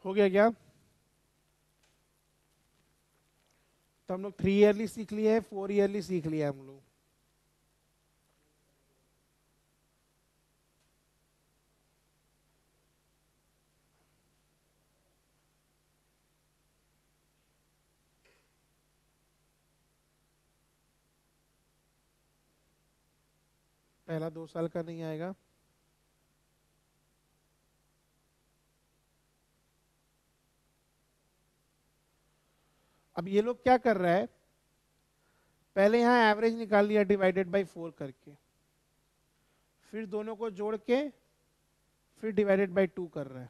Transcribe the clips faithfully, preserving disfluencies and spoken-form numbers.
हो गया क्या? तो हम लोग थ्री ईयरली सीख लिए, फोर ईयरली सीख लिया हम लोग। पहला दो साल का नहीं आएगा। अब ये लोग क्या कर रहा है, पहले यहां एवरेज निकाल लिया डिवाइडेड बाय फोर करके, फिर दोनों को जोड़ के फिर डिवाइडेड बाय टू कर रहा है।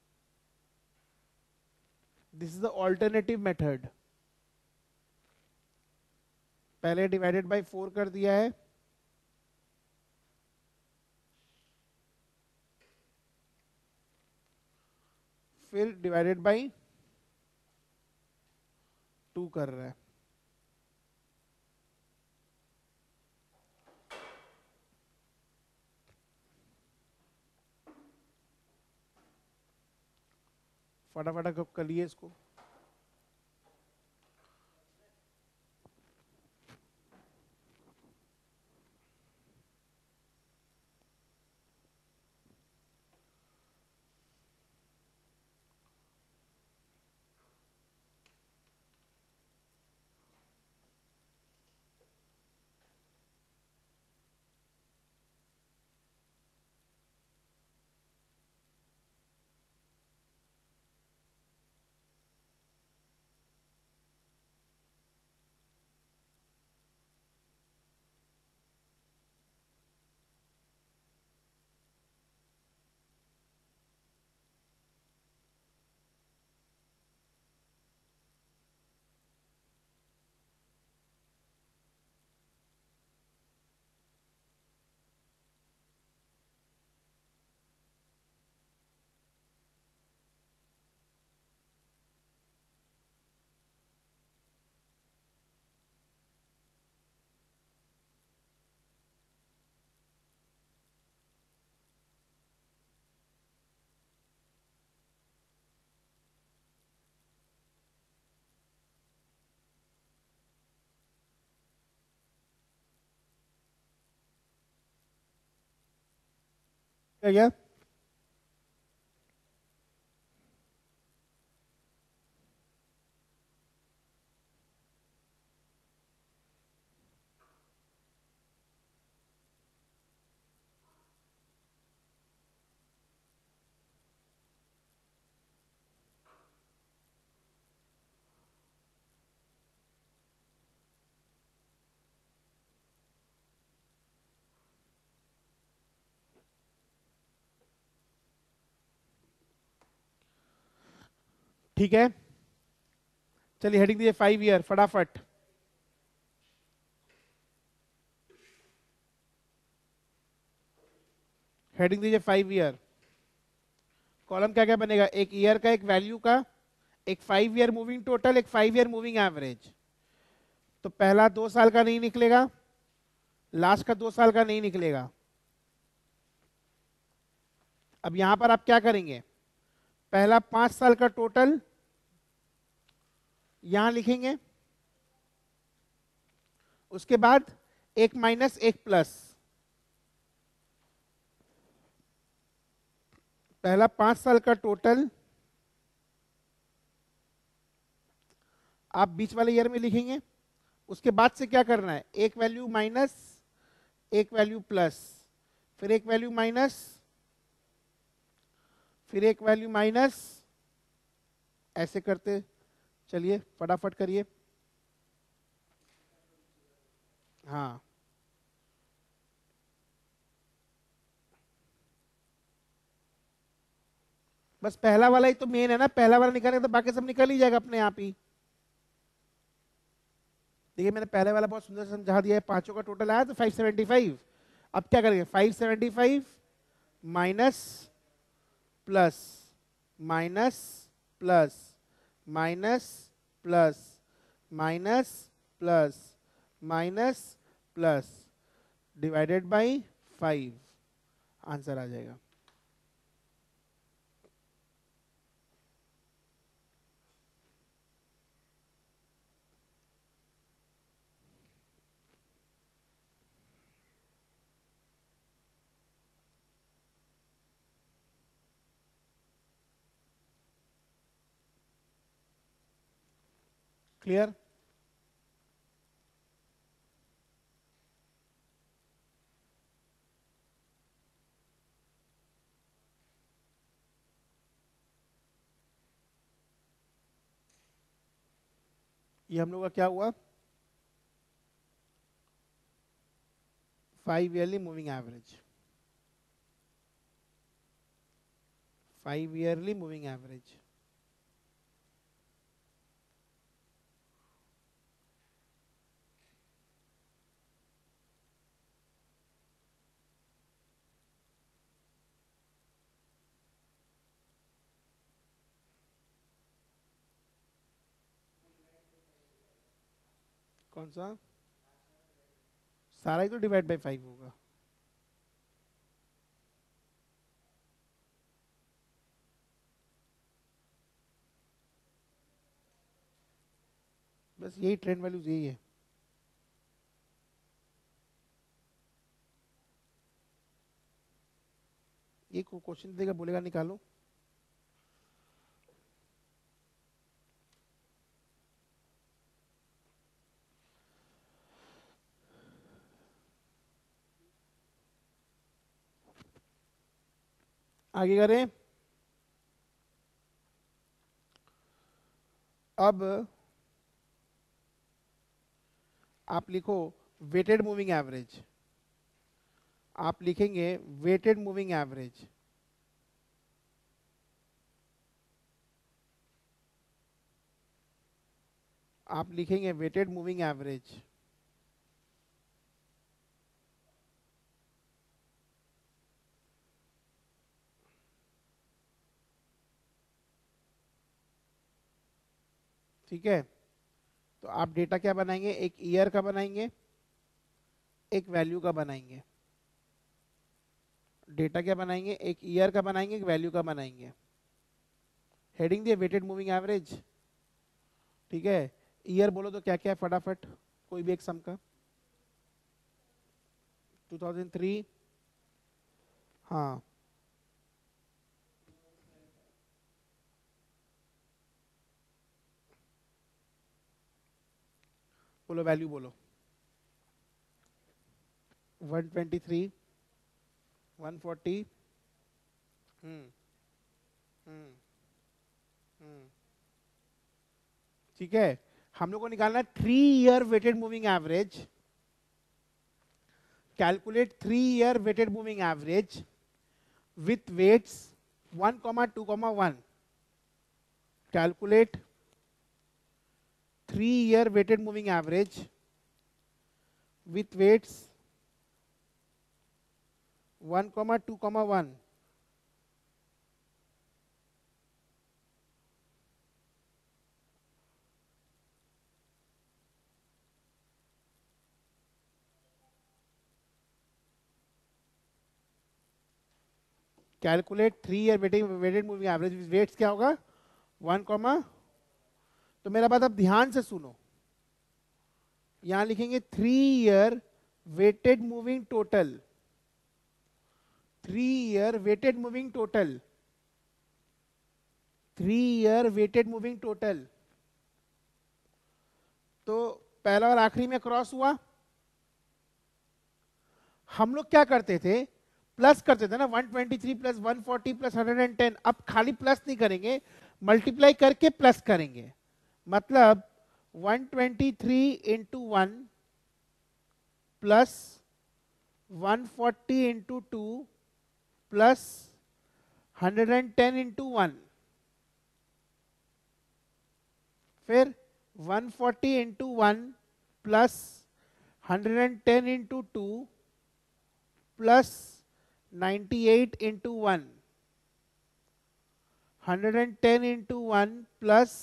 This is the alternative method. पहले डिवाइडेड बाय फोर कर दिया है, फिर डिवाइडेड बाय टू कर रहा है। फटाफट कब कर लिए इसको। क्या गया? ठीक है, चलिए हेडिंग दीजिए फाइव ईयर फटाफट। हेडिंग दीजिए फाइव ईयर। कॉलम क्या क्या बनेगा, एक ईयर का, एक वैल्यू का, एक फाइव ईयर मूविंग टोटल, एक फाइव ईयर मूविंग एवरेज। तो पहला दो साल का नहीं निकलेगा, लास्ट का दो साल का नहीं निकलेगा। अब यहां पर आप क्या करेंगे, पहला पांच साल का टोटल यहां लिखेंगे, उसके बाद एक माइनस एक प्लस। पहला पांच साल का टोटल आप बीच वाले ईयर में लिखेंगे, उसके बाद से क्या करना है, एक वैल्यू माइनस एक वैल्यू प्लस, फिर एक वैल्यू माइनस, फिर एक वैल्यू माइनस, ऐसे करते चलिए, फटाफट करिए। हाँ, बस पहला वाला ही तो मेन है ना, पहला वाला निकालेंगे तो बाकी सब निकल ही जाएगा अपने आप ही। देखिए मैंने पहले वाला बहुत सुंदर समझा दिया है, पांचों का टोटल आया तो फाइव सेवेंटी फाइव। अब क्या करेंगे, five seventy five minus plus minus plus minus plus minus plus minus plus divided by five, answer आ जाएगा। क्लियर? ये हम लोग का क्या हुआ? Five yearly moving average, five yearly moving average. कौन सा? सारा ही तो डिवाइड बाय फाइव होगा। बस यही ट्रेंड वैल्यूज यही है। ये क्वेश्चन देगा, बोलेगा निकालो। आगे करें। अब आप लिखो वेटेड मूविंग एवरेज। आप लिखेंगे वेटेड मूविंग एवरेज। आप लिखेंगे वेटेड मूविंग एवरेज। ठीक है, तो आप डेटा क्या बनाएंगे? एक ईयर का बनाएंगे, एक वैल्यू का बनाएंगे। डेटा क्या बनाएंगे? एक ईयर का बनाएंगे, एक वैल्यू का बनाएंगे। हेडिंग दिए वेटेड मूविंग एवरेज। ठीक है, ईयर बोलो तो क्या क्या है फटाफट, कोई भी एक सम का। टू थाउजेंड थ्री, हाँ बोलो, वैल्यू बोलो। One twenty three, one forty. Hmm hmm hmm ठीक है, हम लोग को निकालना है three year weighted moving average. Calculate three year weighted moving average with weights one comma two comma one. Calculate three year weighted moving average with weights one comma two comma one. Calculate three year weighted weighted moving average with weights क्या होगा? One comma. तो मेरा बात अब ध्यान से सुनो, यहां लिखेंगे three year weighted moving total, three year weighted moving total, three year weighted moving total. तो पहला और आखिरी में क्रॉस हुआ। हम लोग क्या करते थे? प्लस करते थे ना, one twenty three plus one forty plus hundred ten. अब खाली प्लस नहीं करेंगे, मल्टीप्लाई करके प्लस करेंगे। मतलब one twenty three into one plus one forty into two plus hundred ten into one, फिर one forty into one plus hundred ten into two plus ninety eight into one, hundred ten into one plus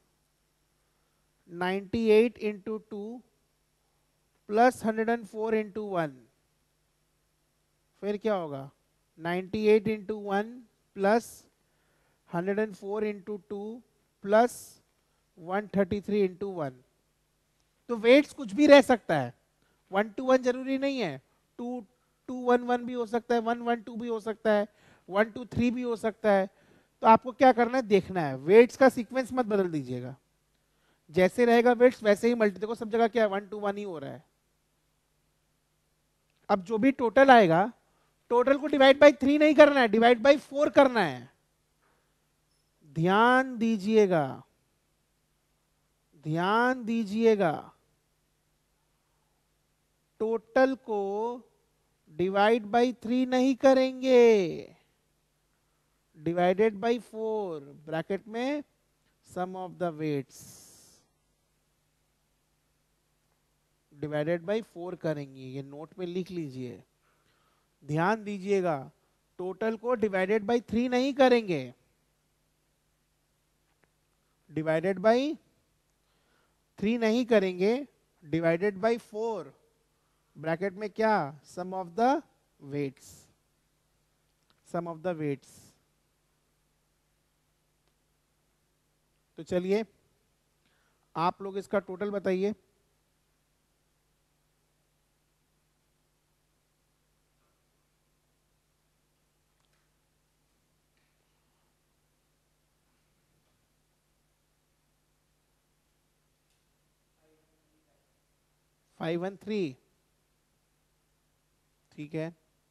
ninety eight into two plus hundred four into one, फिर क्या होगा? Ninety eight into one plus hundred four into two plus one thirty three into one. तो weights कुछ भी रह सकता है, one two one जरूरी नहीं है, टू टू वन वन भी हो सकता है, वन वन टू भी हो सकता है, वन टू थ्री भी हो सकता है। तो आपको क्या करना है? देखना है, वेट्स का सीक्वेंस मत बदल दीजिएगा। जैसे रहेगा वेट्स वैसे ही मल्टी, देखो सब जगह क्या है, वन टू वन ही हो रहा है। अब जो भी टोटल आएगा, टोटल को डिवाइड बाई थ्री नहीं करना है, डिवाइड बाई फोर करना है। ध्यान दीजिएगा, ध्यान दीजिएगा, टोटल को डिवाइड बाई थ्री नहीं करेंगे, डिवाइडेड बाई फोर, ब्रैकेट में sum of the weights, divided by four करेंगे। ये नोट में लिख लीजिए, ध्यान दीजिएगा, टोटल को डिवाइडेड बाई थ्री नहीं करेंगे, डिवाइडेड बाई थ्री नहीं करेंगे, डिवाइडेड बाई फोर, ब्रैकेट में क्या, sum of the weights, sum of the weights. तो चलिए आप लोग इसका टोटल बताइए। फाइव वन थ्री, ठीक है।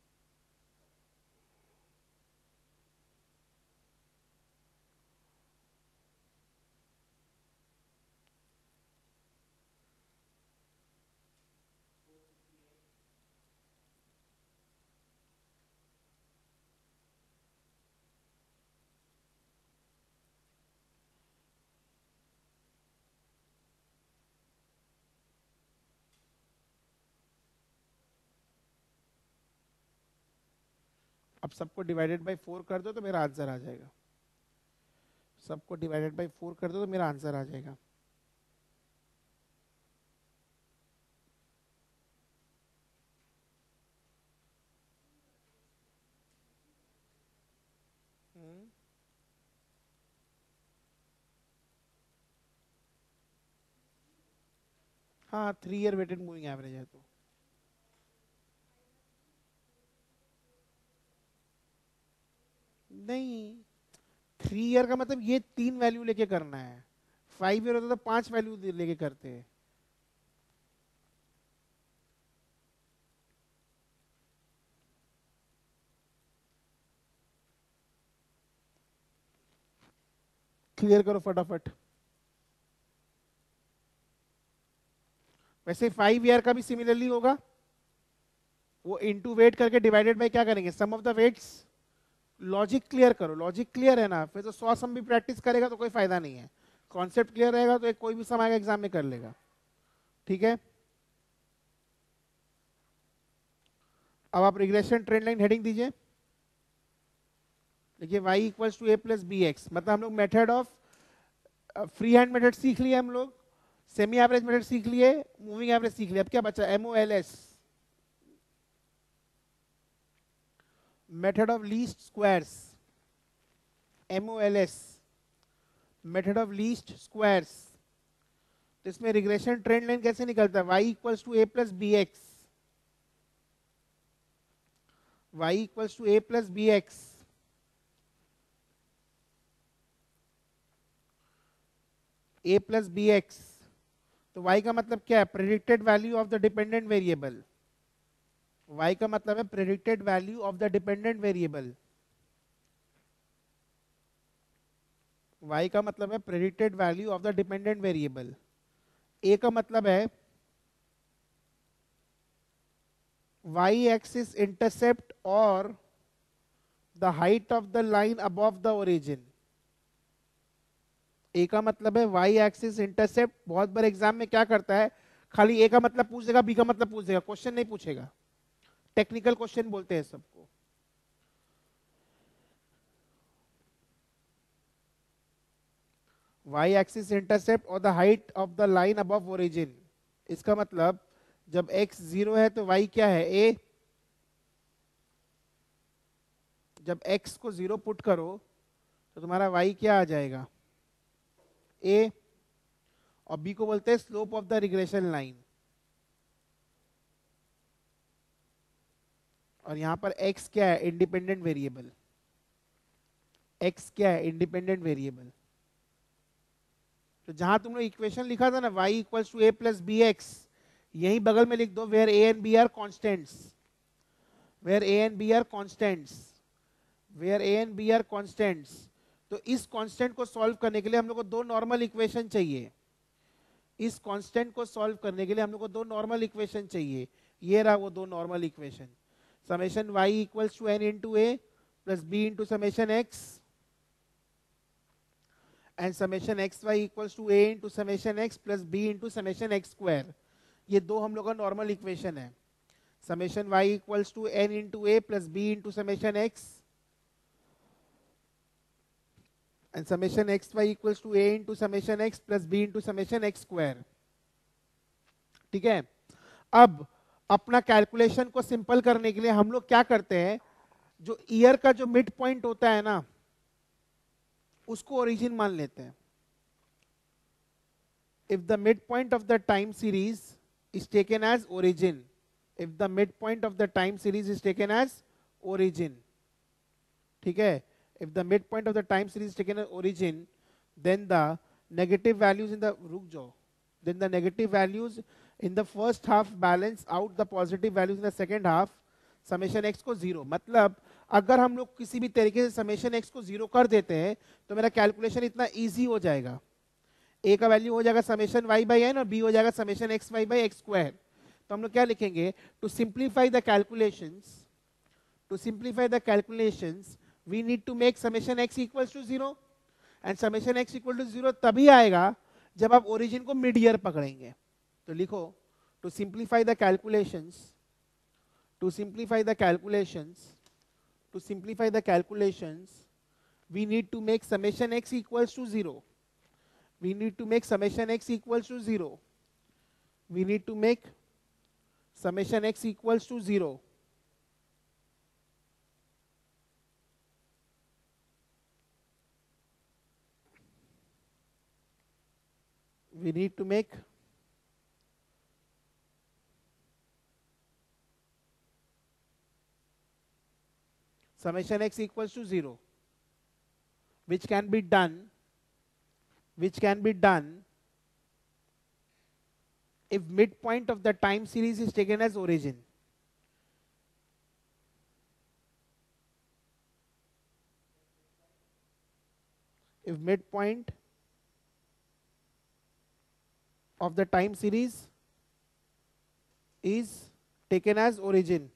अब सबको डिवाइडेड बाई फोर कर दो तो मेरा आंसर आ जाएगा, सबको डिवाइडेड बाई फोर कर दो तो मेरा आंसर आ जाएगा। हाँ, three year weighted moving average है तो नहीं, थ्री ईयर का मतलब ये तीन वैल्यू लेके करना है, फाइव ईयर होता तो पांच वैल्यू लेके करते हैं। क्लियर करो फटाफट। वैसे फाइव ईयर का भी सिमिलरली होगा, वो इनटू वेट करके डिवाइडेड बाय क्या करेंगे, sum of the weights. Logic clear करो, लॉजिक क्लियर है ना, फिर तो सौ सम भी प्रैक्टिस करेगा तो कोई फायदा नहीं है। कॉन्सेप्ट क्लियर रहेगा तो एक कोई भी सम आएगा एग्जाम में कर लेगा, ठीक है। अब आप रिग्रेशन ट्रेंड लाइन हेडिंग दीजिए। देखिए y equals to a plus b x, मतलब हम लोग method of free hand method सीख लिए, हम लोग सेमी एवरेज मेथड सीख लिए, मूविंग एवरेज सीख लिए। अब क्या बचा, M O L S, method of least squares, M O L S, method of least squares. तो इसमें रिग्रेशन ट्रेंड लाइन कैसे निकलता है, y equals to a plus b x, y equals to a plus b x, a plus b x. तो y का मतलब क्या है, predicted value of the dependent variable, y का मतलब है predicted value of the dependent variable, y का मतलब है predicted value of the dependent variable. a का मतलब है y एक्सिस इंटरसेप्ट और the height of the line above the origin. A का मतलब है y एक्सिस इंटरसेप्ट। बहुत बार एग्जाम में क्या करता है, खाली ए का मतलब पूछ देगा, बी का मतलब पूछ देगा, क्वेश्चन नहीं पूछेगा, टेक्निकल क्वेश्चन बोलते हैं सबको। y एक्सिस इंटरसेप्ट और the height of the line above origin, इसका मतलब जब x जीरो है तो y क्या है, a। जब x को जीरो पुट करो तो तुम्हारा y क्या आ जाएगा, a, और b को बोलते हैं slope of the regression line, और यहां पर x क्या है, इंडिपेंडेंट वेरिएबल, x क्या है, इंडिपेंडेंट वेरिएबल। तो जहां तुमने इक्वेशन लिखा था ना y equals to a plus b x, यही बगल में लिख दो where a and b are constants, where a and b are constants, where a and b are constants. तो इस कांस्टेंट को सॉल्व करने के लिए हम लोग को दो नॉर्मल इक्वेशन चाहिए। इस कांस्टेंट को सॉल्व करने के लिए हम लोग को दो नॉर्मल इक्वेशन चाहिए। ये रहा वो दो normal equation, summation y equals to n into a plus b into summation x and summation x y equals to a into summation x plus b into summation x square. ये दो हम लोग का नॉर्मल इक्वेशन है। Summation y equals to n into a plus b into summation x and summation xy equals to a into summation x plus b into summation x square। ठीक है, अब अपना कैलकुलेशन को सिंपल करने के लिए हम लोग क्या करते हैं, जो ईयर का जो मिड पॉइंट होता है ना, उसको ओरिजिन मान लेते हैं। if the midpoint of the time series is taken as origin, if the midpoint of the time series is taken as origin, ठीक है, if the midpoint of the time series is taken as origin, then the negative values in the रुक जाओ then the negative values in the first half balance out the positive values in the second half, summation x को जीरो। मतलब अगर हम लोग किसी भी तरीके से summation x को जीरो कर देते हैं तो मेरा कैलकुलेशन इतना इजी हो जाएगा। a का वैल्यू हो जाएगा समेशन y बाई एन और b हो जाएगा summation x y by x square. तो हम लोग क्या लिखेंगे, to simplify the calculations, to simplify the calculations we need to make summation x equals to zero and summation x equal to zero तभी आएगा जब आप ओरिजिन को मिड ईयर पकड़ेंगे। तो लिखो to simplify the calculations, to simplify the calculations, to simplify the calculations we need to make summation x equals to zero, we need to make summation x equals to zero, we need to make summation x equals to zero। we need to make summation x equals to zero, which can be done, which can be done if midpoint of the time series is taken as origin। if midpoint of the time series is taken as origin।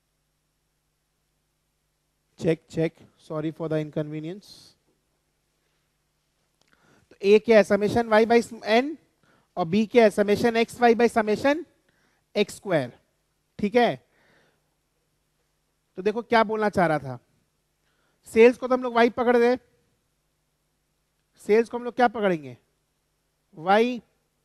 Check, check. Sorry for the inconvenience. A क्या है summation y by n और b क्या है summation x y by summation x square. ठीक है, तो देखो क्या बोलना चाह रहा था, सेल्स को तो हम लोग वाई पकड़ दे, सेल्स को हम लोग क्या पकड़ेंगे वाई,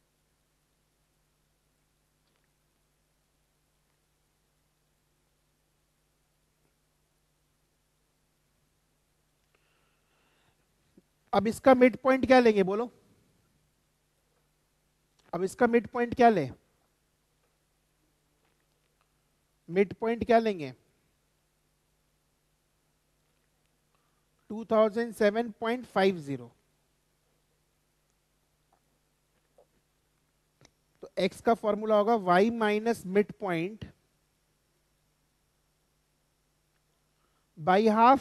अब इसका मिड पॉइंट क्या लेंगे बोलो, अब इसका मिड पॉइंट क्या ले, मिड पॉइंट क्या लेंगे two thousand seven point five zero. तो x का फॉर्मूला होगा y minus mid point by half.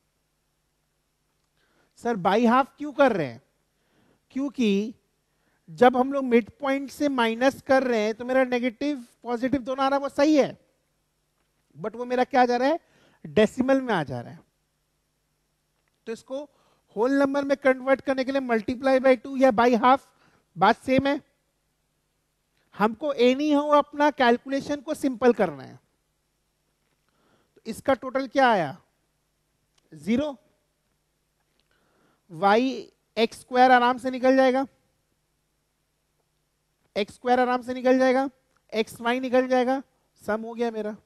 Sir by half क्यों कर रहे हैं, क्योंकि जब हम लोग मिड पॉइंट से माइनस कर रहे हैं तो मेरा नेगेटिव पॉजिटिव दोनों आ रहा है, वो सही है, बट वो मेरा क्या जा रहा है डेसिमल में आ जा रहा है। तो इसको होल नंबर में कन्वर्ट करने के लिए मल्टीप्लाई बाई टू या बाई हाफ बात सेम है। हमको एनी हो अपना कैलकुलेशन को सिंपल करना है। तो इसका टोटल क्या आया जीरो, वाई एक्स स्क्वायर आराम से निकल जाएगा, एक्स स्क्वायर आराम से निकल जाएगा, एक्स वाई निकल जाएगा, सम हो गया मेरा।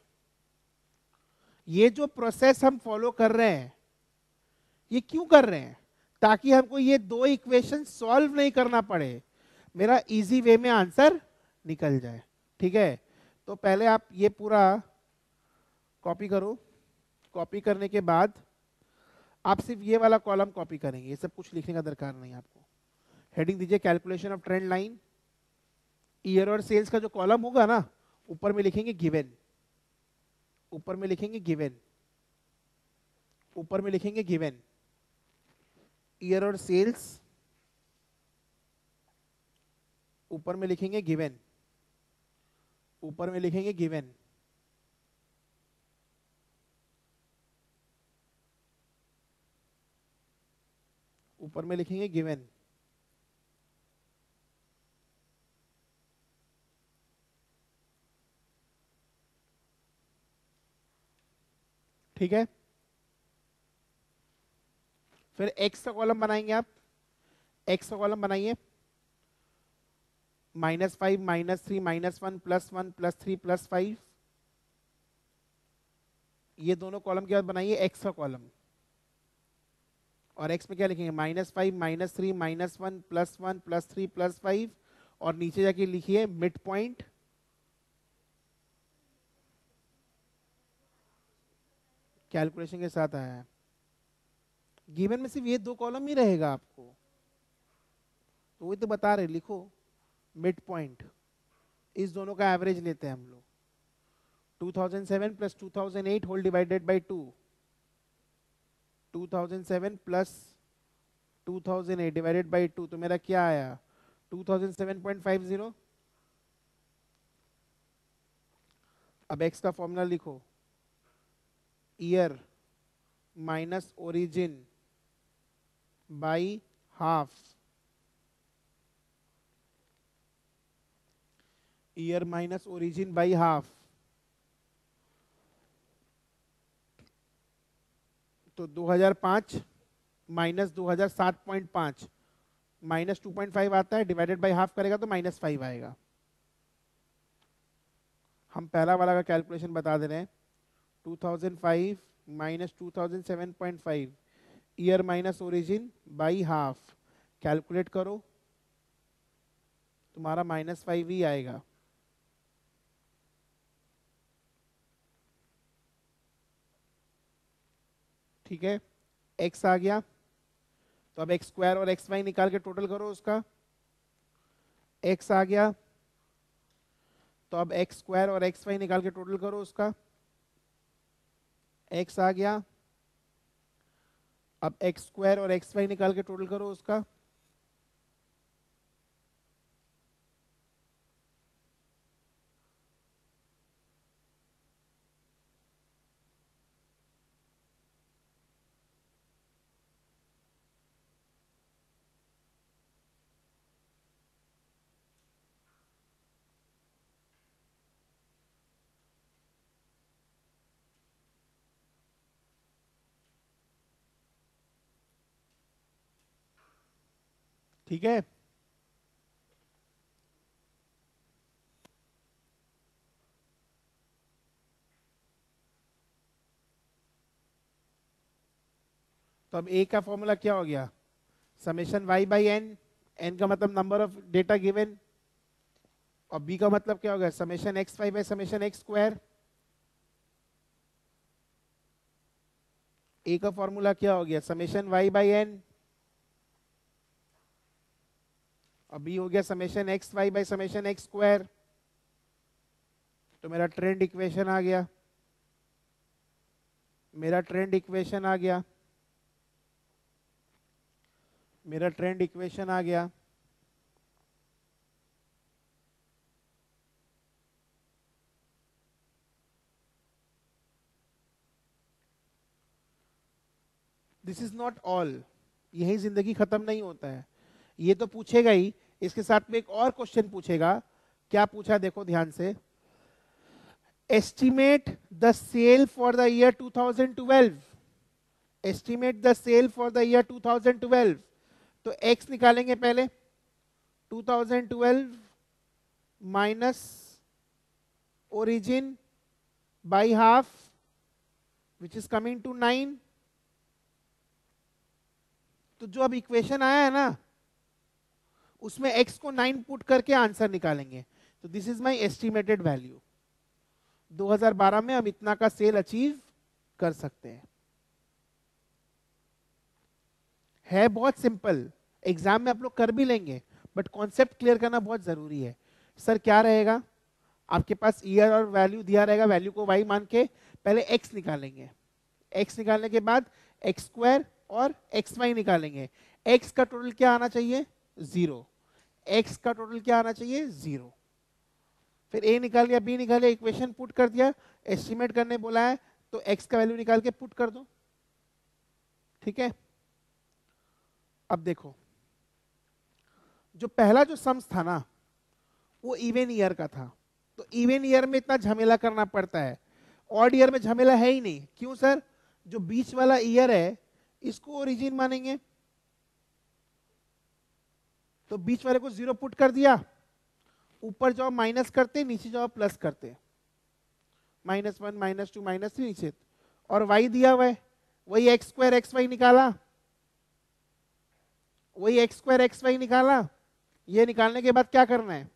ये जो प्रोसेस हम फॉलो कर रहे हैं ये क्यों कर रहे हैं, ताकि हमको ये दो इक्वेशन सॉल्व नहीं करना पड़े, मेरा इजी वे में आंसर निकल जाए। ठीक है, तो पहले आप ये पूरा कॉपी करो, कॉपी करने के बाद आप सिर्फ ये वाला कॉलम कॉपी करेंगे, ये सब कुछ लिखने का दरकार नहीं आपको। हेडिंग दीजिए calculation of trend line, year और सेल्स का जो कॉलम होगा ना ऊपर में लिखेंगे गिवन, ऊपर में लिखेंगे गिवन, ऊपर में लिखेंगे गिवन, ईयर और सेल्स ऊपर में लिखेंगे गिवन, ऊपर में लिखेंगे गिवन, ऊपर में लिखेंगे गिवन। ठीक है, फिर x का कॉलम बनाएंगे आप, x का कॉलम बनाइए minus five minus three minus one plus one plus three plus five, ये दोनों कॉलम के बाद बनाइए x का कॉलम, और x में क्या लिखेंगे minus five minus three minus one plus one plus three plus five, और नीचे जाके लिखिए मिड पॉइंट कैलकुलेशन के साथ आया है। गिवन में सिर्फ ये दो कॉलम ही रहेगा आपको, तो वही तो बता रहे, लिखो मिड पॉइंट, इस दोनों का एवरेज लेते हैं हम लोग, two thousand seven plus two thousand eight whole divided by two, two thousand seven plus two thousand eight divided by two, तो मेरा क्या आया two thousand seven point five zero. अब x का फॉर्मूला लिखो, year minus origin by half, year minus origin by half, तो दो हज़ार पाँच माइनस दो हज़ार सात पॉइंट पाँच माइनस टू पॉइंट फाइव आता है, डिवाइडेड बाई हाफ करेगा तो माइनस फाइव आएगा। हम पहला वाला का कैलकुलेशन बता दे रहे हैं, two thousand five minus two thousand seven point five, year minus origin by half, calculate करो तुम्हारा माइनस फाइव ही आएगा। ठीक है, x आ गया, तो अब एक्स स्क्वायर और एक्स वाई निकाल के टोटल करो उसका, x आ गया, तो अब एक्स स्क्वायर और एक्स वाई निकाल के टोटल करो उसका, x आ गया, अब एक्स स्क्वायर और एक्स वाई निकाल के टोटल करो उसका, ठीक है, तो अब ए का फॉर्मूला क्या हो गया, summation y by n, n का मतलब नंबर ऑफ डेटा गिवन, और बी का मतलब क्या हो गया, summation x y by summation x square. A का फॉर्मूला क्या हो गया, समेशन वाई बाई एन, और बी हो गया summation x y by summation x square. तो मेरा ट्रेंड इक्वेशन आ गया, मेरा ट्रेंड इक्वेशन आ गया, मेरा ट्रेंड इक्वेशन आ गया। दिस इज नॉट ऑल, यही जिंदगी खत्म नहीं होता है, ये तो पूछेगा ही, इसके साथ में एक और क्वेश्चन पूछेगा। क्या पूछा देखो ध्यान से, estimate the sale for the year two thousand twelve, estimate the sale for the year two thousand twelve. तो x निकालेंगे पहले, two thousand twelve minus origin by half which is coming to nine. तो जो अब equation आया है ना, उसमें x को नाइन पुट करके आंसर निकालेंगे। तो this is my estimated value, दो हज़ार बारह में हम इतना का सेल अचीव कर सकते हैं। है बहुत सिंपल, एग्जाम में आप लोग कर भी लेंगे, बट कॉन्सेप्ट क्लियर करना बहुत जरूरी है। सर क्या रहेगा, आपके पास ईयर और वैल्यू दिया रहेगा, वैल्यू को y मान के पहले x निकालेंगे, x निकालने के बाद एक्स स्क्वायर और एक्स वाई निकालेंगे। x का टोटल क्या आना चाहिए, जीरो, x का टोटल क्या आना चाहिए, जीरो। फिर a निकाल लिया, b निकाल लिया, इक्वेशन पुट कर दिया, एस्टिमेट करने बोला है तो x का वैल्यू निकाल के पुट कर दो। ठीक है, अब देखो जो पहला जो सम्स था ना वो इवन ईयर का था, तो इवन ईयर में इतना झमेला करना पड़ता है, ऑड ईयर में झमेला है ही नहीं। क्यों सर, जो बीच वाला ईयर है इसको ओरिजिन मानेंगे, तो बीच वाले को जीरो पुट कर दिया, ऊपर जाओ माइनस करते, नीचे जाओ प्लस करते, minus one minus two minus three नीचे, और वाई दिया हुआ है, वही एक्स स्क्वायर एक्स वाई निकाला, वही एक्स स्क्वायर एक्स वाई निकाला। ये निकालने के बाद क्या करना है,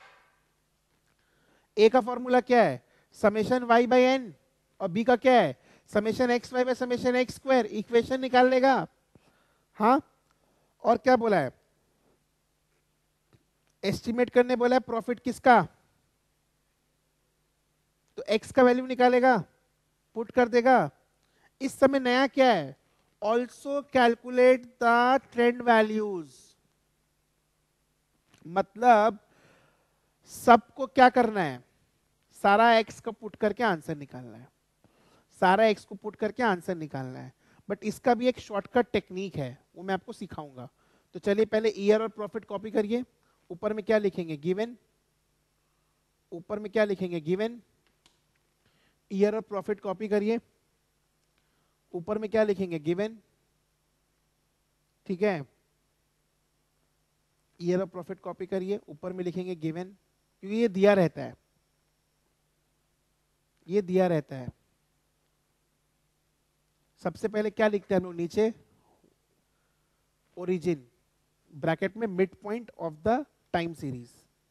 ए का फॉर्मूला क्या है, समेशन वाई बाई एन, और बी का क्या है, summation x y by summation x square. Equation निकाल लेगा, हाँ, और क्या बोला है, एस्टिमेट करने बोला है प्रॉफिट किसका, तो एक्स का वैल्यू निकालेगा, पुट कर देगा। इस समय नया क्या है, also calculate the trend values, मतलब सबको क्या करना है, सारा एक्स को पुट करके आंसर निकालना है, सारा एक्स को पुट करके आंसर निकालना है। बट इसका भी एक शॉर्टकट टेक्निक है, वो मैं आपको सिखाऊंगा। तो चलिए पहले ईयर और प्रॉफिट कॉपी करिए, ऊपर में क्या लिखेंगे, गिवन, ऊपर में क्या लिखेंगे, गिवन, ईयर और प्रॉफिट कॉपी करिए, ऊपर में क्या लिखेंगे, गिवन। ठीक है, ईयर और प्रॉफिट कॉपी करिए, ऊपर में लिखेंगे गिवन, क्योंकि ये दिया रहता है, ये दिया रहता है। सबसे पहले क्या लिखते हैं हम लोग, नीचे ओरिजिन, ब्रैकेट में mid point of the time series.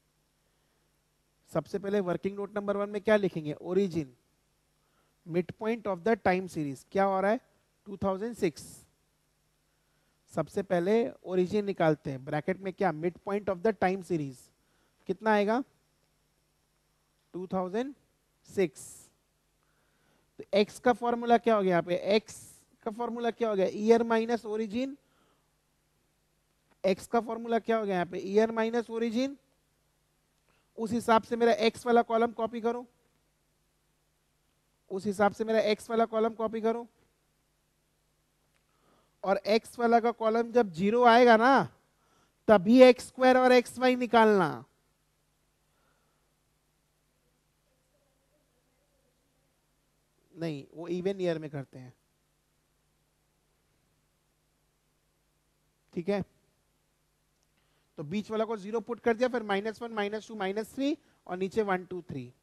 सबसे पहले वर्किंग नोट नंबर वन में क्या लिखेंगे, origin, mid point of the time series क्या हो रहा है, टू थाउजेंड सिक्स। सबसे पहले ओरिजिन निकालते हैं, ब्रैकेट में क्या, mid point of the time series कितना आएगा, टू थाउजेंड सिक्स। तो x का फॉर्मूला क्या हो गया, यहाँ पे x का फॉर्मूला क्या हो गया, ईयर माइनस ओरिजिन, x का फॉर्मूला क्या हो गया यहाँ पे, ईयर माइनस ओरिजिन। उस हिसाब से मेरा x वाला कॉलम कॉपी करो, उस हिसाब से मेरा x वाला कॉलम कॉपी करो, और x वाला का कॉलम जब जीरो आएगा ना तभी एक्स स्क्वायर और एक्स वाई निकालना। नहीं, वो इवन ईयर में करते हैं। ठीक है, तो बीच वाला को जीरो पुट कर दिया, फिर minus one minus two minus three और नीचे वन टू थ्री।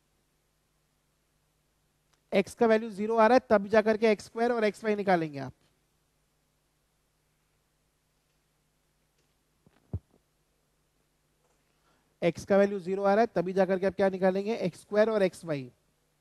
एक्स का वैल्यू जीरो आ रहा है तब जाकर के एक्स स्क्वायर और एक्स वाई निकालेंगे आप। एक्स का वैल्यू जीरो आ रहा है तभी जाकर के आप क्या निकालेंगे, एक्स स्क्वायर और एक्स वाई।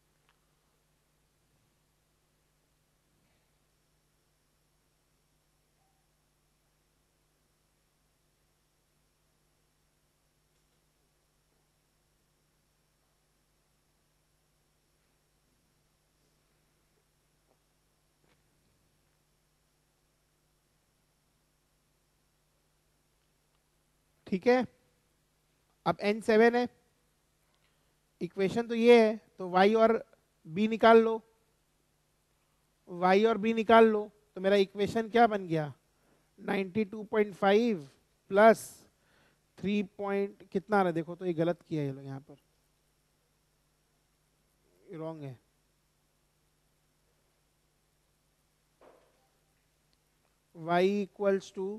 ठीक है, अब एन सेवन है, इक्वेशन तो ये है, तो y और b निकाल लो, y और b निकाल लो, तो मेरा इक्वेशन क्या बन गया, ninety two point five plus three point कितना आ रहा है, देखो तो ये गलत किया है ये लोग यहाँ पर, रॉन्ग है। y equals to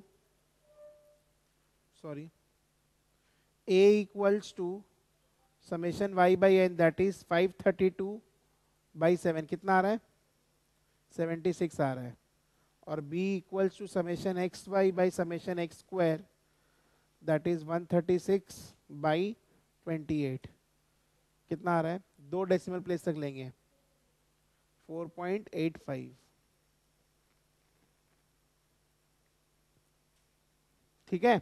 sorry a equals to summation y by n that is five thirty two by seven, कितना आ रहा है, सेवेंटी सिक्स आ रहा है, और b equals to summation x y by summation x square that is one thirty six by twenty eight, कितना आ रहा है, दो डेसिमल प्लेस तक लेंगे, फोर पॉइंट एट फाइव। ठीक है,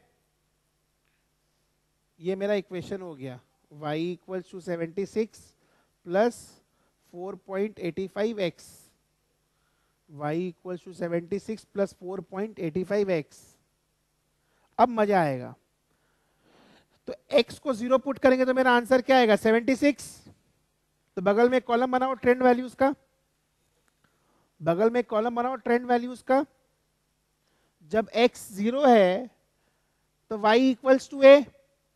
ये मेरा इक्वेशन हो गया, y equals to seventy six plus four point eighty five x, y equals to seventy six plus four point eighty five x. अब मजा आएगा, तो x को जीरो पुट करेंगे तो मेरा आंसर क्या आएगा, सेवेंटी सिक्स। तो बगल में कॉलम बनाओ ट्रेंड वैल्यूज का, बगल में कॉलम बनाओ ट्रेंड वैल्यूज का। जब x जीरो है तो y इक्वल्स टू a,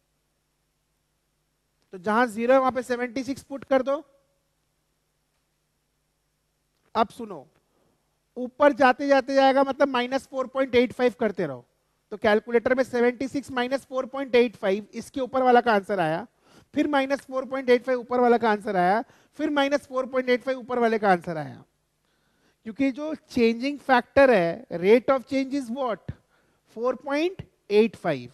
तो जहां जीरो है वहां पे सेवेंटी सिक्स पुट कर दो। अब सुनो, ऊपर जाते जाते जाएगा मतलब minus four point eight five करते रहो, तो कैलकुलेटर में seventy six minus four point eight five इसके ऊपर वाला का आंसर आया, फिर minus four point eight five ऊपर वाला का आंसर आया, फिर minus four point eight five ऊपर वाले का आंसर आया। क्योंकि जो चेंजिंग फैक्टर है, rate of change is what, four point eight five.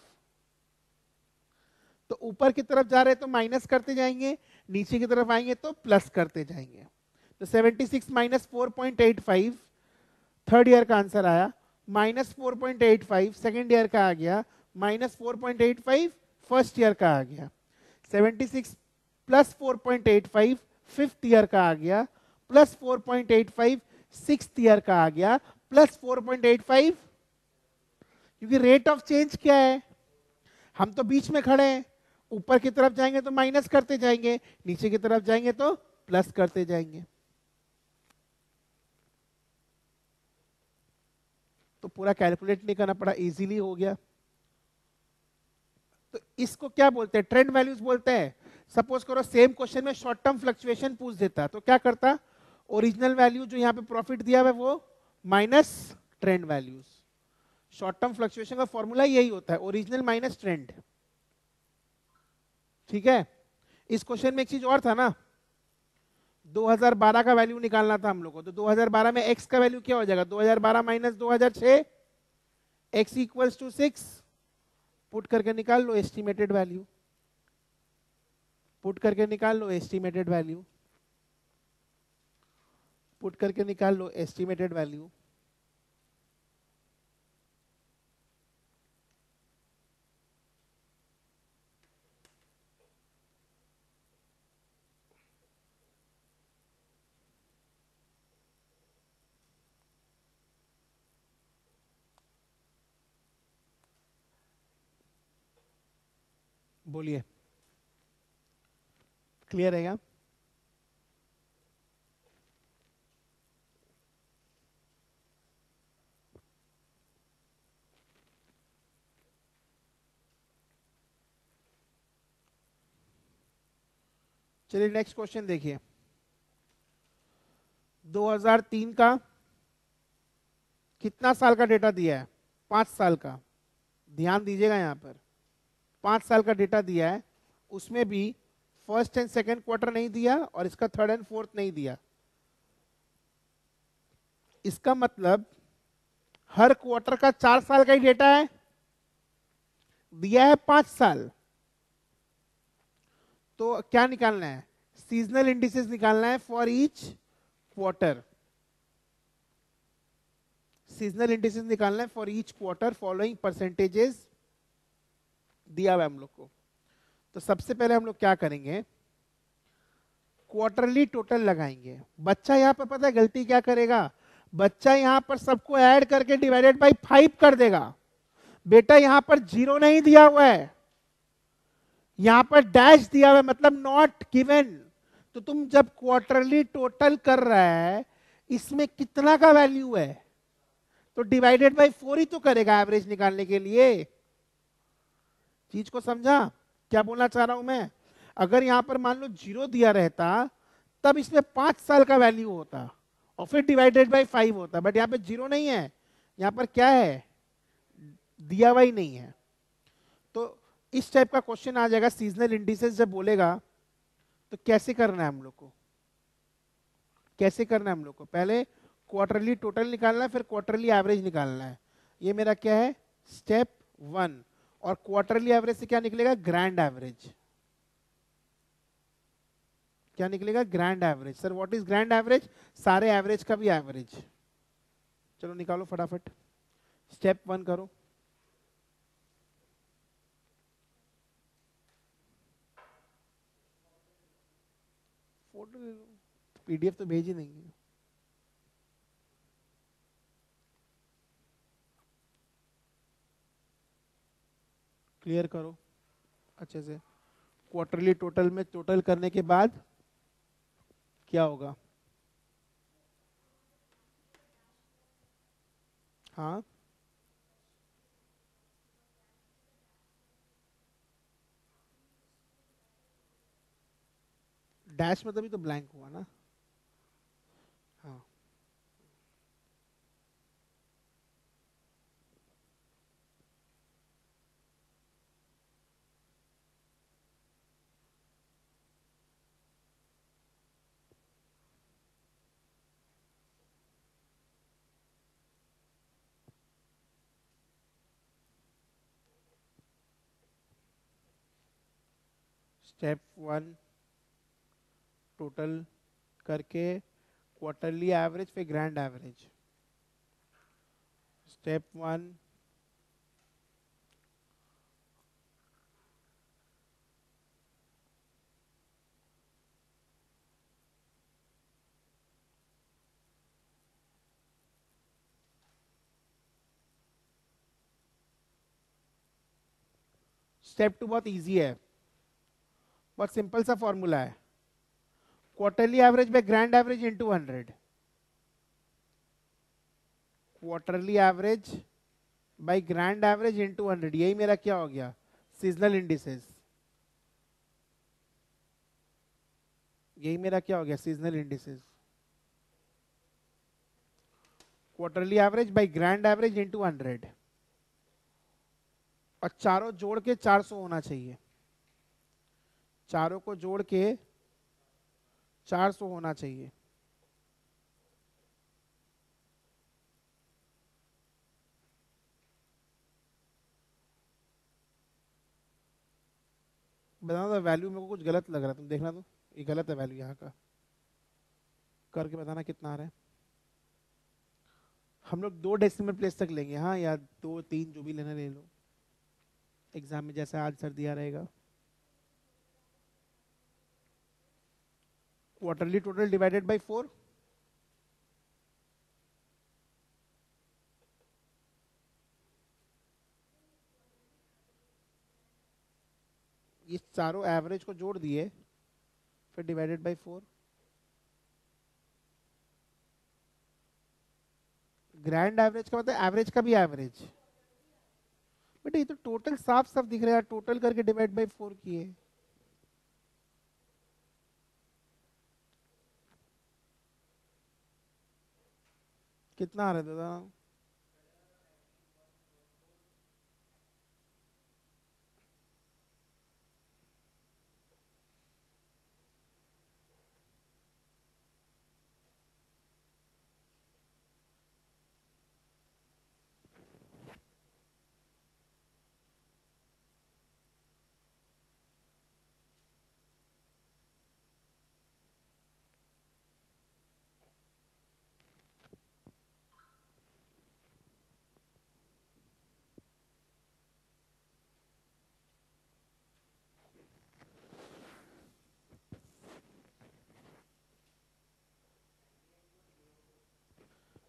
तो ऊपर की तरफ जा रहे हैं तो माइनस करते जाएंगे, नीचे की तरफ आएंगे तो प्लस करते जाएंगे। तो seventy six minus four point eight five third year का आंसर आया, minus four point eight five second year का आ गया, minus four point eight five first year का आ गया, seventy six plus four point eight five fifth year का आ गया, plus four point eight five sixth year का आ गया, plus four point eight five. क्योंकि रेट ऑफ चेंज क्या है, हम तो बीच में खड़े हैं, ऊपर की तरफ जाएंगे तो माइनस करते जाएंगे, नीचे की तरफ जाएंगे तो प्लस करते जाएंगे। तो पूरा कैलकुलेट नहीं करना पड़ा, इजीली हो गया। तो इसको क्या बोलते हैं, ट्रेंड वैल्यूज बोलते हैं। सपोज करो सेम क्वेश्चन में शॉर्ट टर्म फ्लक्चुएशन पूछ देता तो क्या करता, ओरिजिनल वैल्यू जो यहाँ पे प्रॉफिट दिया हुआ है वो minus trend values. Short term fluctuation का फॉर्मूला यही होता है, ओरिजिनल माइनस ट्रेंड। ठीक है, इस क्वेश्चन में एक चीज और था ना, दो हज़ार बारह का वैल्यू निकालना था हम लोग को। तो दो हज़ार बारह में x का वैल्यू क्या हो जाएगा, दो हज़ार बारह माइनस दो हज़ार छह, x equals two six, put करके निकाल लो एस्टिमेटेड वैल्यू, पुट करके निकाल लो एस्टिमेटेड वैल्यू, पुट करके निकाल लो एस्टिमेटेड वैल्यू। बोलिए, क्लियर है क्या? चलिए नेक्स्ट क्वेश्चन देखिए, दो हज़ार तीन का कितना साल का डेटा दिया है, पांच साल का। ध्यान दीजिएगा यहां पर, पांच साल का डेटा दिया है, उसमें भी फर्स्ट एंड सेकेंड क्वार्टर नहीं दिया और इसका थर्ड एंड फोर्थ नहीं दिया। इसका मतलब हर क्वार्टर का चार साल का ही डेटा है, दिया है पांच साल। तो क्या निकालना है? सीजनल इंडिसेस निकालना है for each quarter. Seasonal indices निकालना है for each quarter following percentages दिया हुआ हम लोग को। तो सबसे पहले हम लोग क्या करेंगे, क्वार्टरली टोटल लगाएंगे। बच्चा यहां पर पता है गलती क्या करेगा, बच्चा यहां पर सबको ऐड करके डिवाइडेड बाय फाइव कर देगा। बेटा यहां पर जीरो नहीं दिया हुआ है, यहां पर डैश दिया हुआ है, मतलब नॉट गिवन। तो तुम जब क्वार्टरली टोटल कर रहा है, इसमें कितना का वैल्यू है, तो डिवाइडेड बाय फोर ही तो करेगा एवरेज निकालने के लिए। चीज को समझा क्या बोलना चाह रहा हूं मैं? अगर यहां पर मान लो जीरो दिया रहता, तब इसमें पांच साल का वैल्यू होता और फिर डिवाइडेड बाय फाइव होता, बट यहां पे जीरो नहीं है, यहां पर क्या है, दिया हुआ ही नहीं है। तो इस टाइप का क्वेश्चन आ जाएगा। सीजनल इंडिसेस जब बोलेगा तो कैसे करना है हम लोग को, कैसे करना है हम लोग को? पहले क्वार्टरली टोटल निकालना है, फिर क्वार्टरली एवरेज निकालना है। ये मेरा क्या है, स्टेप वन। और क्वार्टरली एवरेज से क्या निकलेगा, ग्रैंड एवरेज। क्या निकलेगा, grand average. Sir what is grand average? सारे एवरेज का भी एवरेज। चलो निकालो फटाफट, स्टेप वन करो। फोटो ले लो, पीडीएफ तो भेज ही नहीं। क्लियर करो अच्छे से। क्वार्टरली टोटल में टोटल करने के बाद क्या होगा? हाँ, डैश मतलब ही तो ब्लैंक हुआ ना। हाँ, स्टेप वन टोटल करके क्वार्टरली एवरेज फिर grand average. Step one step two बहुत इजी है, बहुत सिंपल सा फॉर्मूला है। Quarterly average by grand average into hundred. Quarterly average by grand average into hundred, यही मेरा क्या हो गया, सीजनल इंडिसेस। यही मेरा क्या हो गया, seasonal indices. Quarterly average by grand average into hundred, और चारों जोड़ के चार सौ होना चाहिए। चारों को जोड़ के चार सौ होना चाहिए। बताना तो वैल्यू मेरे को कुछ गलत लग रहा है, तुम देखना तो ये गलत है वैल्यू यहाँ का, करके बताना कितना आ रहा है। हम लोग दो डेसिमल प्लेस तक लेंगे, हाँ, या दो तीन जो भी लेना ले लो, एग्जाम में जैसा आंसर दिया रहेगा। Quarterly total divided by four, ये चारों एवरेज को जोड़ दिए फिर divided by four. Grand average का मतलब एवरेज का भी एवरेज। बेटा ये तो टोटल साफ साफ दिख रहा है, टोटल करके डिवाइड बाय फोर किए। कितना आ रहा है दादा?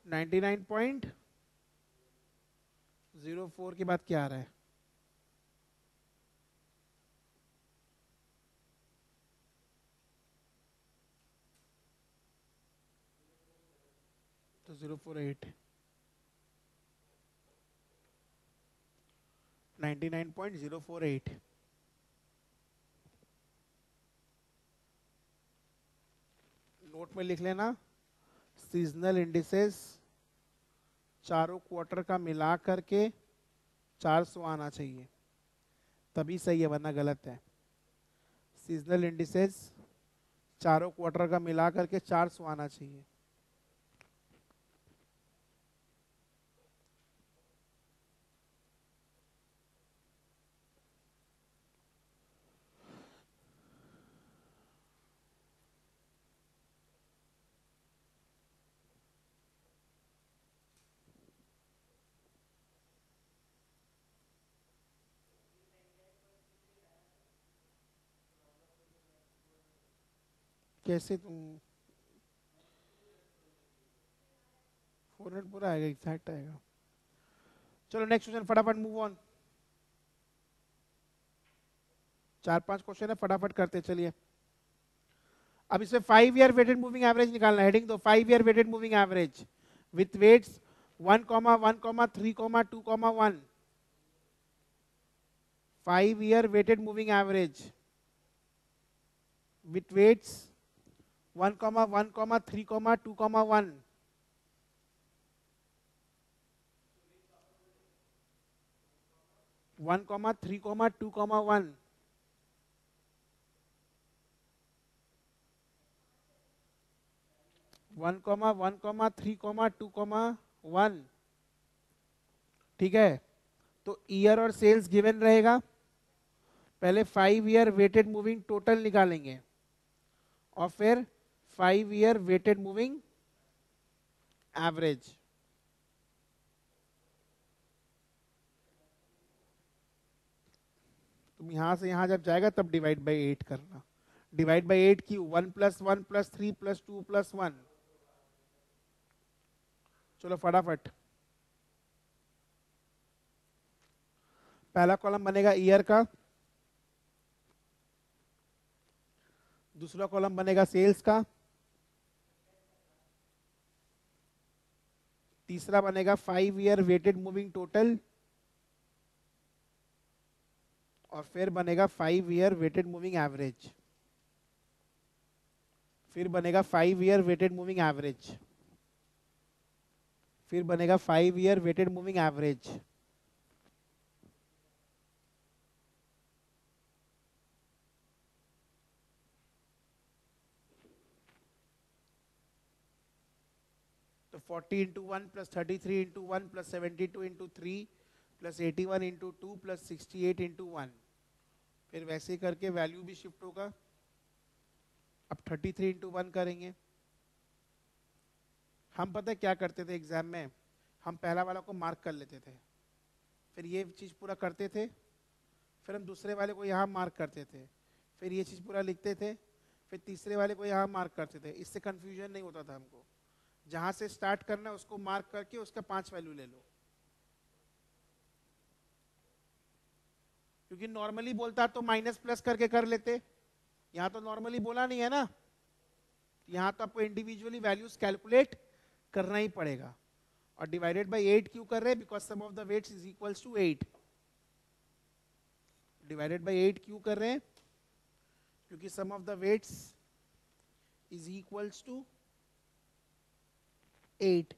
Ninety nine point zero four के बाद क्या आ रहा है? तो zero four eight, ninety nine point zero four eight. Note में लिख लेना, सीजनल इंडिसेस चारों क्वार्टर का मिला करके चार सौ आना चाहिए, तभी सही है, वरना गलत है। सीजनल इंडिसेस चारों क्वार्टर का मिला करके चार सौ आना चाहिए। कैसे तुम फोर हंड्रेड पूरा आएगा, एग्जैक्ट आएगा। चलो नेक्स्ट क्वेश्चन, फटाफट मूव ऑन। चार पांच क्वेश्चन है, फटाफट करते चलिए। अब इसमें five year weighted moving average निकालना है। हेडिंग दो, five year weighted moving average with weights one comma one comma three comma two comma one. Five year weighted moving average with weights one comma one comma three comma two comma one. One comma three comma two comma one. One comma one comma three comma two comma one. ठीक है, तो year और sales given रहेगा। पहले five year weighted moving total निकालेंगे और फिर five year weighted moving average. तुम यहां से यहां जब जाएगा तब डिवाइड बाई एट करना। डिवाइड बाई एट की one plus one plus three plus two plus one. चलो फटाफट, पहला कॉलम बनेगा ईयर का, दूसरा कॉलम बनेगा सेल्स का, तीसरा बनेगा five year weighted moving total, और फिर बनेगा five year weighted moving average. फिर बनेगा five year weighted moving average. फिर बनेगा five year weighted moving average. तो forty into one plus thirty three into one plus seventy two into three plus eighty one into two plus sixty eight into one. फिर वैसे ही करके value भी shift होगा। अब thirty three into one करेंगे। हम पता है क्या करते थे एग्जाम में, हम पहला वाला को मार्क कर लेते थे, फिर ये चीज़ पूरा करते थे, फिर हम दूसरे वाले को यहाँ मार्क करते थे, फिर ये चीज़ पूरा लिखते थे, फिर तीसरे वाले को यहाँ मार्क करते थे। इससे कंफ्यूजन नहीं होता था हमको। जहाँ से स्टार्ट करना है उसको मार्क करके उसका पांच वैल्यू ले लो। क्योंकि नॉर्मली बोलता तो माइनस प्लस करके कर लेते, यहाँ तो नॉर्मली बोला नहीं है ना, यहाँ तो आपको इंडिविजुअली वैल्यूज कैलकुलेट करना ही पड़ेगा। और डिवाइडेड बाय एट क्यों कर रहे हैं? Because sum of the weights is equals to eight. Divided by eight क्यों कर रहे हैं? क्योंकि sum of the weights is equals to eight.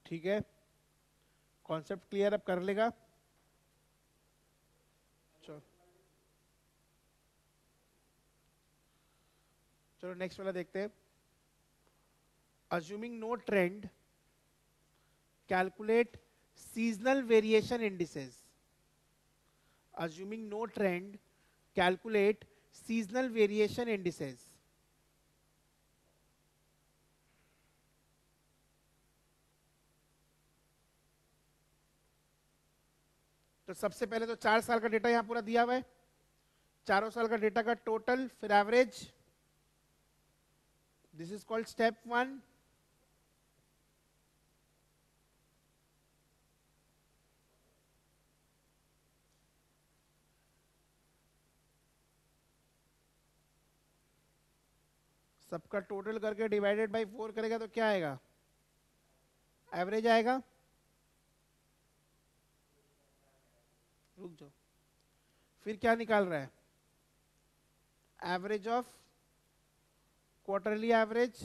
ठीक है, कॉन्सेप्ट क्लियर अब कर लेगा। चलो चलो नेक्स्ट वाला देखते हैं। Assuming no trend, calculate seasonal variation indices. Assuming no trend, calculate seasonal variation indices. तो सबसे पहले तो चार साल का डेटा यहां पूरा दिया हुआ है, चारों साल का डेटा का टोटल फिर average. This is called step one. सबका टोटल करके डिवाइडेड बाय फोर करेगा तो क्या आएगा, एवरेज आएगा। रुक जाओ, फिर क्या निकाल रहा है, एवरेज ऑफ क्वार्टरली एवरेज,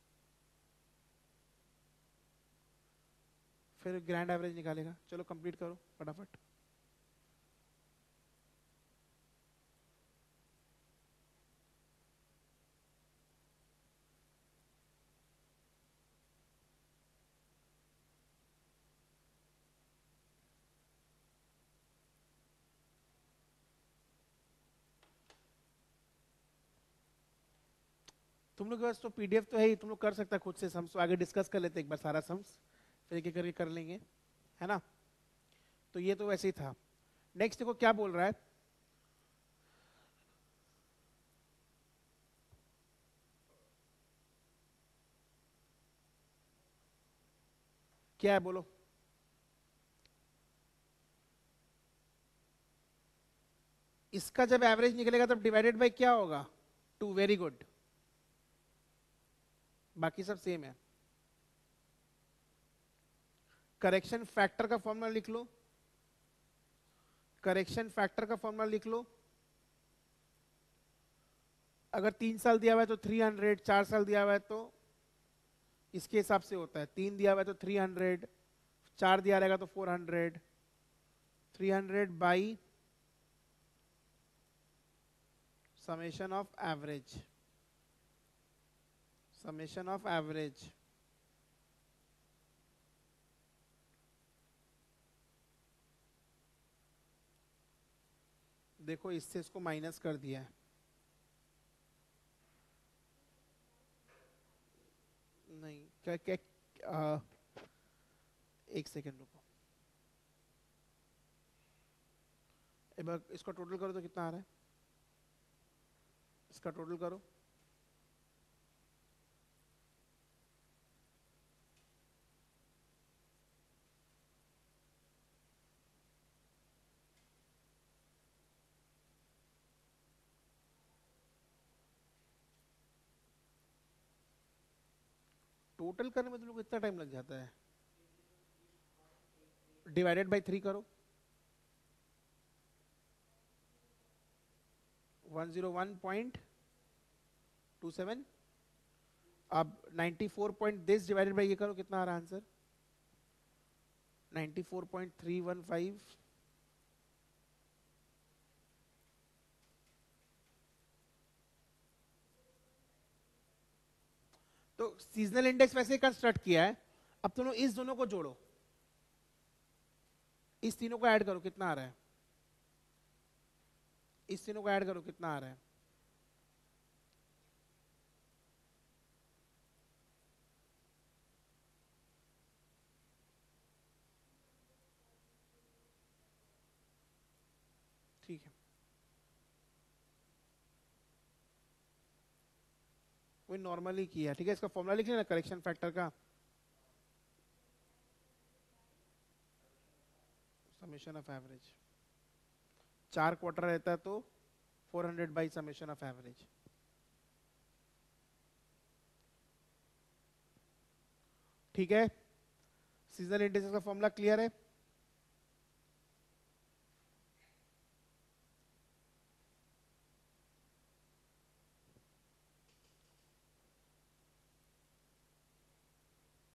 फिर ग्रैंड एवरेज निकालेगा। चलो कंप्लीट करो फटाफट। तुम लोग के पास तो पीडीएफ तो है ही, तुम लोग कर सकता है खुद से सम्स। आगे डिस्कस कर लेते एक बार सारा सम्स, फिर एक एक करके कर लेंगे, है ना। तो ये तो वैसे ही था। नेक्स्ट देखो क्या बोल रहा है, क्या है बोलो। इसका जब एवरेज निकलेगा तब डिवाइडेड बाय क्या होगा, टू। वेरी गुड, बाकी सब सेम है। करेक्शन फैक्टर का फॉर्मूला लिख लो, करेक्शन फैक्टर का फॉर्मूला लिख लो। अगर तीन साल दिया हुआ है तो थ्री हंड्रेड, चार साल दिया हुआ है तो इसके हिसाब से होता है। तीन दिया हुआ है तो थ्री हंड्रेड, चार दिया रहेगा तो four hundred. Three hundred by summation of average, summation of average. देखो इससे इसको माइनस कर दिया है, नहीं क्या क्या आ, एक सेकेंड रुको, एक बार इसका टोटल करो तो कितना आ रहा है, इसका टोटल करो। टोटल करने में तुम लोग इतना टाइम लग जाता है, डिवाइडेड बाय थ्री करो। One zero one point two seven. अब ninety four point this divided by ये करो, कितना आ रहा है answer, ninety four point three one five. तो सीजनल इंडेक्स वैसे कंस्ट्रक्ट किया है। अब तुम लोग इस दोनों को जोड़ो, इस तीनों को ऐड करो, कितना आ रहा है, इस तीनों को ऐड करो, कितना आ रहा है। ठीक है, वो नॉर्मली किया। ठीक है, इसका फॉर्मूला लिख लेना करेक्शन फैक्टर का, समेशन ऑफ एवरेज। चार क्वार्टर रहता है तो four hundred by summation of average. ठीक है, सीजनल इंडेक्स का फॉर्मूला क्लियर है।